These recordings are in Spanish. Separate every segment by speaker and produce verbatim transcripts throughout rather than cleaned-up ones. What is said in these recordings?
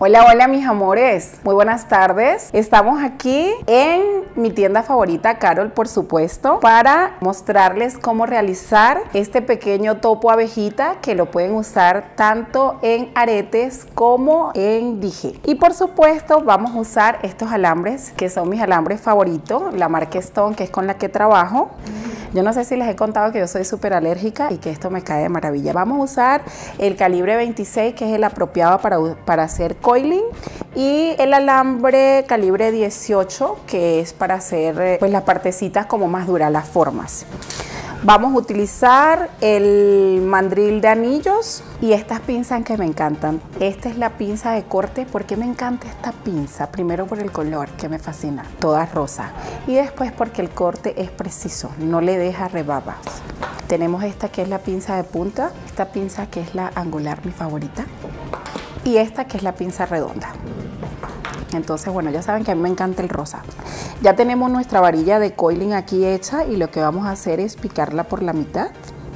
Speaker 1: Hola, hola mis amores, muy buenas tardes. Estamos aquí en mi tienda favorita, Carol, por supuesto, para mostrarles cómo realizar este pequeño topo abejita que lo pueden usar tanto en aretes como en dije. Y por supuesto vamos a usar estos alambres que son mis alambres favoritos, la marca Stone, que es con la que trabajo. Yo no sé si les he contado que yo soy súper alérgica y que esto me cae de maravilla. Vamos a usar el calibre veintiséis, que es el apropiado para, para hacer coiling, y el alambre calibre dieciocho, que es para hacer pues, las partecitas como más duras, las formas. Vamos a utilizar el mandril de anillos y estas pinzas que me encantan. Esta es la pinza de corte. ¿Por qué me encanta esta pinza? Primero por el color, que me fascina, toda rosa. Y después porque el corte es preciso, no le deja rebabas. Tenemos esta que es la pinza de punta, esta pinza que es la angular, mi favorita. Y esta que es la pinza redonda. Entonces, bueno, ya saben que a mí me encanta el rosa. Ya tenemos nuestra varilla de coiling aquí hecha y lo que vamos a hacer es picarla por la mitad.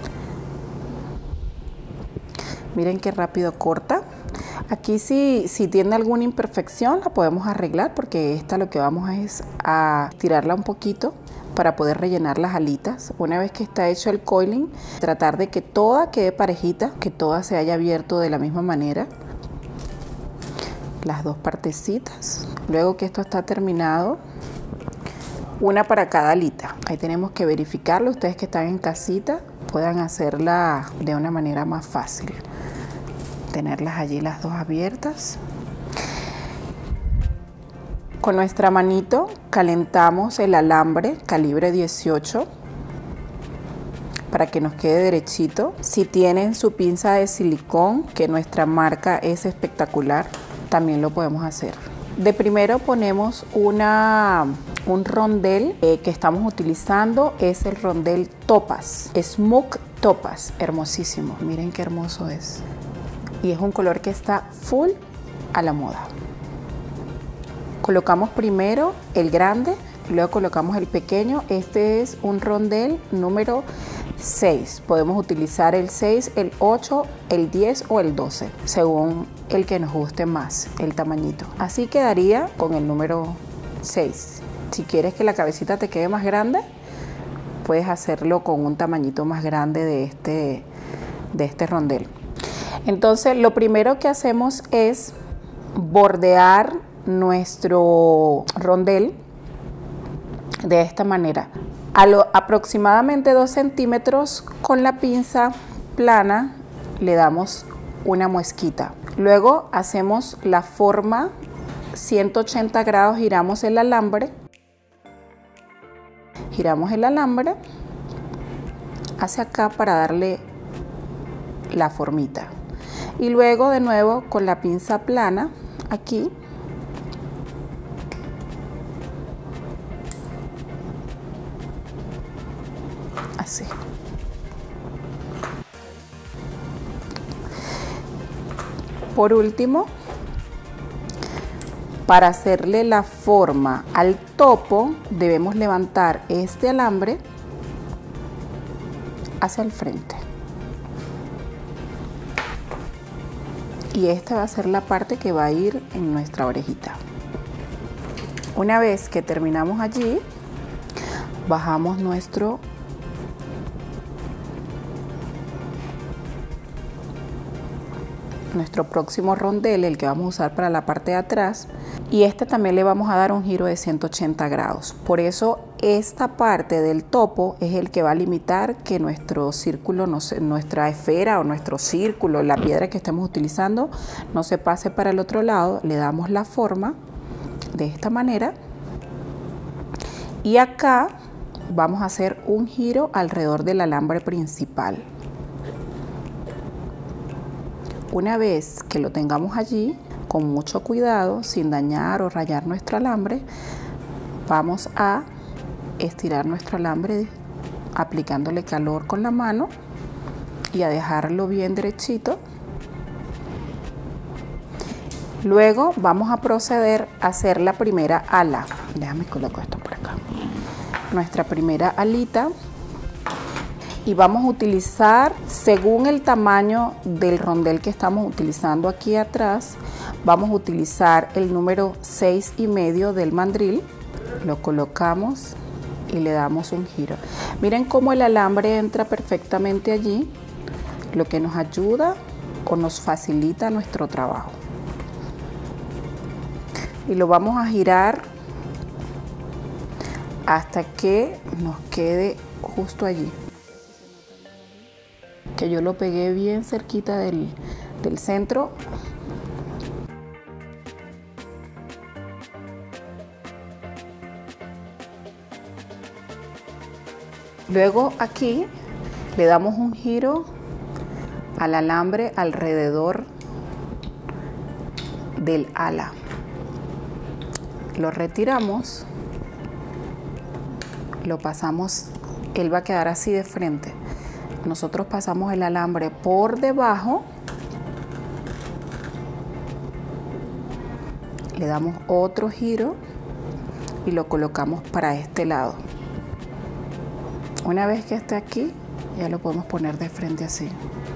Speaker 1: Miren qué rápido corta. Aquí si, si tiene alguna imperfección la podemos arreglar, porque esta lo que vamos a es a tirarla un poquito para poder rellenar las alitas. Una vez que está hecho el coiling, tratar de que toda quede parejita, que toda se haya abierto de la misma manera. Las dos partecitas. Luego que esto está terminado, una para cada alita. Ahí tenemos que verificarlo. Ustedes que están en casita puedan hacerla de una manera más fácil. Tenerlas allí las dos abiertas. Con nuestra manito calentamos el alambre calibre dieciocho para que nos quede derechito. Si tienen su pinza de silicón, que nuestra marca es espectacular, también lo podemos hacer. De primero ponemos una, un rondel eh, que estamos utilizando, es el rondel Topaz, Smoke Topaz, hermosísimo, miren qué hermoso es. Y es un color que está full a la moda. Colocamos primero el grande, luego colocamos el pequeño. Este es un rondel número seis. Podemos utilizar el seis, el ocho, el diez o el doce, según el que nos guste más, el tamañito. Así quedaría con el número seis. Si quieres que la cabecita te quede más grande, puedes hacerlo con un tamañito más grande de este, de este rondel. Entonces, lo primero que hacemos es bordear nuestro rondel de esta manera. A lo aproximadamente dos centímetros con la pinza plana le damos una muesquita. Luego hacemos la forma ciento ochenta grados, giramos el alambre, giramos el alambre hacia acá para darle la formita. Y luego de nuevo con la pinza plana aquí así. Por último, para hacerle la forma al topo, debemos levantar este alambre hacia el frente. Y esta va a ser la parte que va a ir en nuestra orejita. Una vez que terminamos allí, bajamos nuestro nuestro próximo rondel, el que vamos a usar para la parte de atrás, y este también le vamos a dar un giro de ciento ochenta grados. Por eso esta parte del topo es el que va a limitar que nuestro círculo, no se, nuestra esfera o nuestro círculo, la piedra que estemos utilizando, no se pase para el otro lado. Le damos la forma de esta manera y acá vamos a hacer un giro alrededor del alambre principal. Una vez que lo tengamos allí, con mucho cuidado, sin dañar o rayar nuestro alambre, vamos a estirar nuestro alambre aplicándole calor con la mano y a dejarlo bien derechito. Luego vamos a proceder a hacer la primera ala. Déjame colocar esto por acá. Nuestra primera alita. y vamos a utilizar, según el tamaño del rondel que estamos utilizando aquí atrás, vamos a utilizar el número seis y medio del mandril, lo colocamos y le damos un giro. Miren cómo el alambre entra perfectamente allí, lo que nos ayuda o nos facilita nuestro trabajo. Y lo vamos a girar hasta que nos quede justo allí, que yo lo pegué bien cerquita del, del centro. Luego aquí le damos un giro al alambre alrededor del ala. Lo retiramos, lo pasamos, él va a quedar así de frente. Nosotros pasamos el alambre por debajo, le damos otro giro y lo colocamos para este lado. Una vez que esté aquí, ya lo podemos poner de frente así.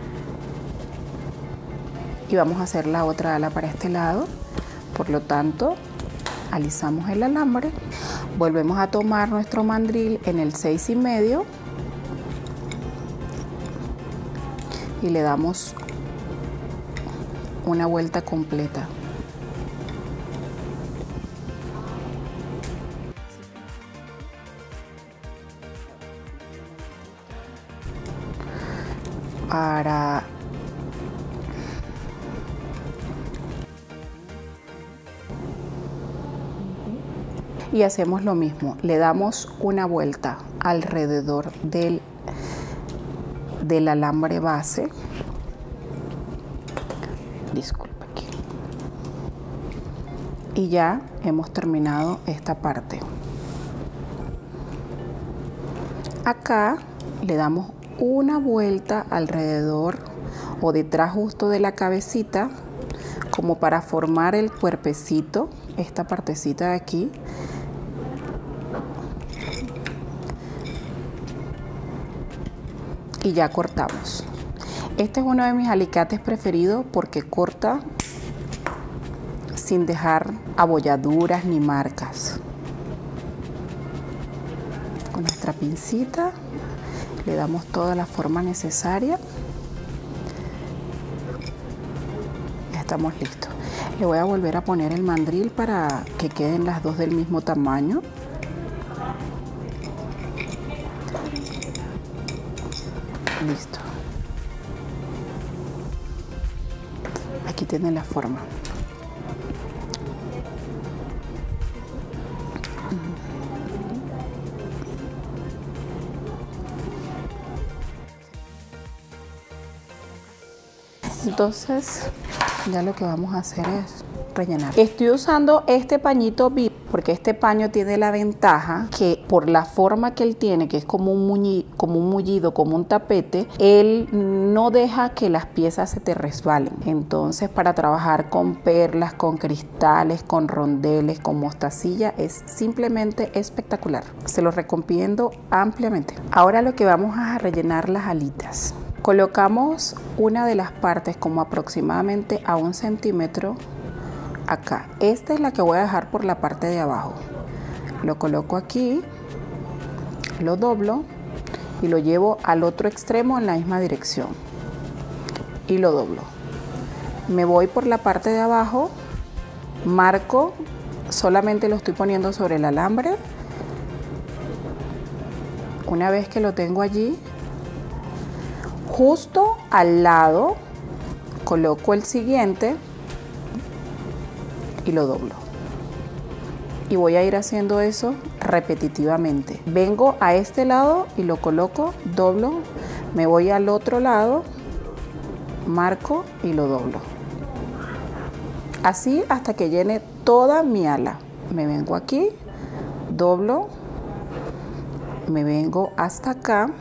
Speaker 1: Y vamos a hacer la otra ala para este lado. Por lo tanto, alisamos el alambre, volvemos a tomar nuestro mandril en el seis y medio y le damos una vuelta completa. Para y hacemos lo mismo, le damos una vuelta alrededor del, del alambre base. Disculpa aquí. Y ya hemos terminado esta parte. Acá le damos una vuelta alrededor o detrás justo de la cabecita, como para formar el cuerpecito, esta partecita de aquí. Y ya cortamos. Este es uno de mis alicates preferidos porque corta sin dejar abolladuras ni marcas. Con nuestra pincita le damos toda la forma necesaria. Ya estamos listos. Le voy a volver a poner el mandril para que queden las dos del mismo tamaño. Listo. Aquí tiene la forma. Entonces, ya lo que vamos a hacer es rellenar. Estoy usando este pañito V I P porque este paño tiene la ventaja que por la forma que él tiene, que es como un, muñi, como un mullido, como un tapete, él no deja que las piezas se te resbalen. Entonces, para trabajar con perlas, con cristales, con rondeles, con mostacilla, es simplemente espectacular. Se lo recomiendo ampliamente. Ahora lo que vamos a rellenar las alitas. Colocamos una de las partes como aproximadamente a un centímetro acá. Esta es la que voy a dejar por la parte de abajo. Lo coloco aquí, lo doblo y lo llevo al otro extremo en la misma dirección y lo doblo. Me voy por la parte de abajo, marco, solamente lo estoy poniendo sobre el alambre. Una vez que lo tengo allí, justo al lado coloco el siguiente y lo doblo. Y voy a ir haciendo eso repetitivamente. Vengo a este lado y lo coloco, doblo, me voy al otro lado, marco y lo doblo. Así hasta que llene toda mi ala. Me vengo aquí, doblo, me vengo hasta acá,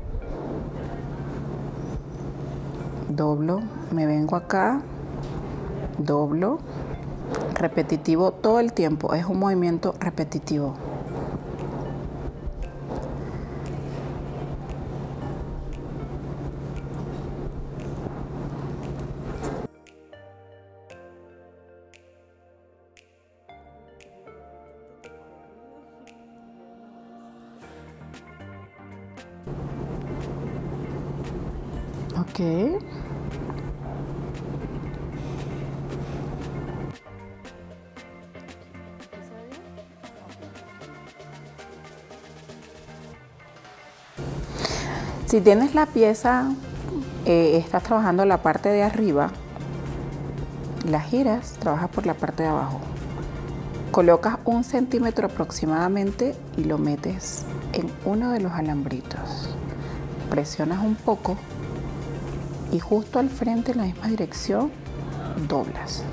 Speaker 1: doblo, me vengo acá, doblo. Repetitivo todo el tiempo, es un movimiento repetitivo. Ok. Si tienes la pieza, eh, estás trabajando la parte de arriba, la giras, trabajas por la parte de abajo. Colocas un centímetro aproximadamente y lo metes en uno de los alambritos. Presionas un poco y justo al frente en la misma dirección doblas.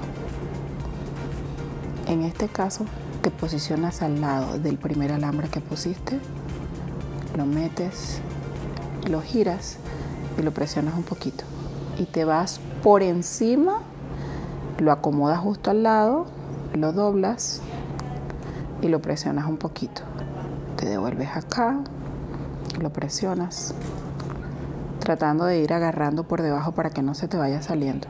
Speaker 1: En este caso te posicionas al lado del primer alambre que pusiste, lo metes, lo giras y lo presionas un poquito y te vas por encima, lo acomodas justo al lado, lo doblas y lo presionas un poquito. Te devuelves acá, lo presionas, tratando de ir agarrando por debajo para que no se te vaya saliendo.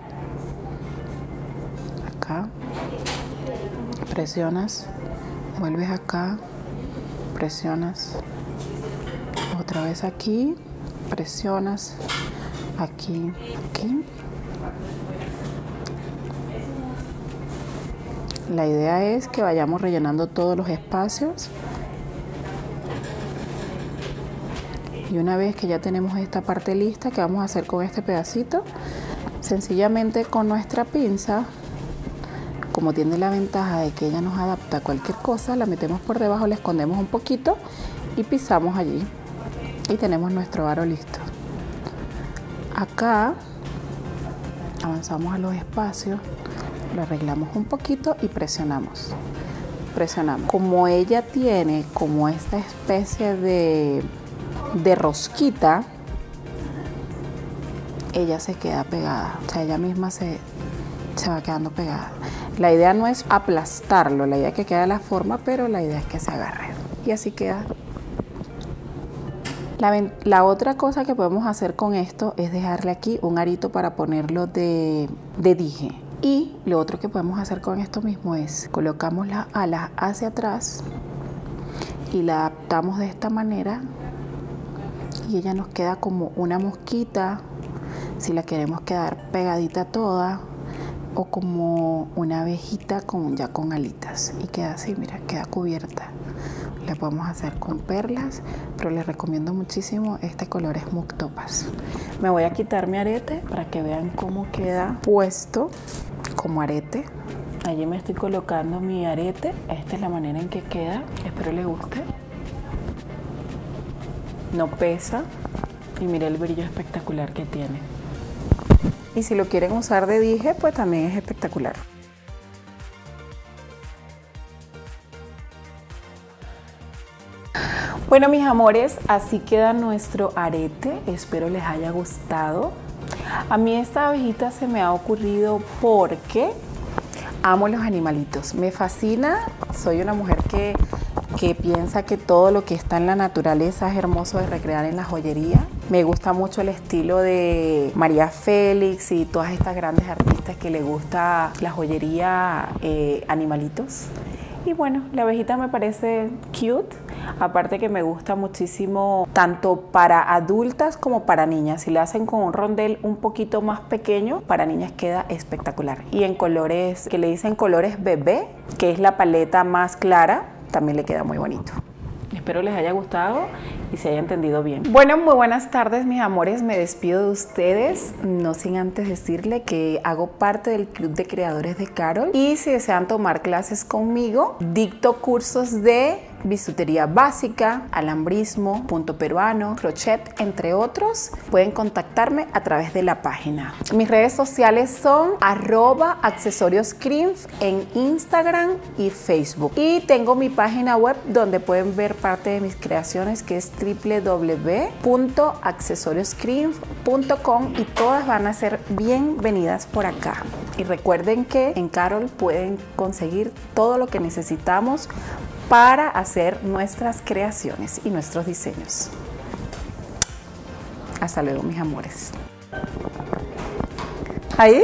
Speaker 1: Acá, presionas, vuelves acá, presionas, otra vez aquí, presionas, aquí, aquí. La idea es que vayamos rellenando todos los espacios. Y una vez que ya tenemos esta parte lista, ¿qué vamos a hacer con este pedacito? Sencillamente con nuestra pinza, como tiene la ventaja de que ella nos adapta a cualquier cosa, la metemos por debajo, la escondemos un poquito y pisamos allí. Y tenemos nuestro aro listo. Acá avanzamos a los espacios, lo arreglamos un poquito y presionamos. Presionamos. Como ella tiene como esta especie de, de rosquita, ella se queda pegada. O sea, ella misma se, se va quedando pegada. La idea no es aplastarlo, la idea es que quede la forma, pero la idea es que se agarre. Y así queda. La, la otra cosa que podemos hacer con esto es dejarle aquí un arito para ponerlo de, de dije. Y lo otro que podemos hacer con esto mismo es colocamos las alas hacia atrás y la adaptamos de esta manera y ella nos queda como una mosquita, si la queremos quedar pegadita toda, o como una abejita con, ya con alitas, y queda así, mira, queda cubierta. La podemos hacer con perlas, pero les recomiendo muchísimo este color Smooth Topaz. Me voy a quitar mi arete para que vean cómo queda puesto como arete. Allí me estoy colocando mi arete. Esta es la manera en que queda. Espero les guste. No pesa y mire el brillo espectacular que tiene. Y si lo quieren usar de dije, pues también es espectacular. Bueno, mis amores, así queda nuestro arete. Espero les haya gustado. A mí esta abejita se me ha ocurrido porque amo los animalitos. Me fascina. Soy una mujer que, que piensa que todo lo que está en la naturaleza es hermoso de recrear en la joyería. Me gusta mucho el estilo de María Félix y todas estas grandes artistas que les gusta la joyería eh, animalitos. Y bueno, la abejita me parece cute, aparte que me gusta muchísimo tanto para adultas como para niñas. Si la hacen con un rondel un poquito más pequeño, para niñas queda espectacular. Y en colores que le dicen colores bebé, que es la paleta más clara, también le queda muy bonito. Espero les haya gustado y se haya entendido bien. Bueno, muy buenas tardes, mis amores. Me despido de ustedes, no sin antes decirle que hago parte del Club de Creadores de Carol. Y si desean tomar clases conmigo, dicto cursos de bisutería básica, alambrismo, punto peruano, crochet, entre otros. Pueden contactarme a través de la página. Mis redes sociales son arroba accesorioscrimf en Instagram y Facebook. Y tengo mi página web donde pueden ver parte de mis creaciones, que es w w w punto accesorioscrimf punto com, y todas van a ser bienvenidas por acá. Y recuerden que en Carol pueden conseguir todo lo que necesitamos para hacer nuestras creaciones y nuestros diseños. Hasta luego, mis amores. Ahí.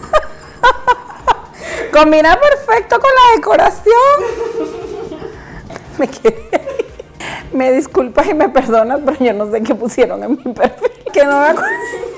Speaker 1: Combina perfecto con la decoración. Me quedé. Me disculpas y me perdonas, pero yo no sé qué pusieron en mi perfil. Que no me acuerdo.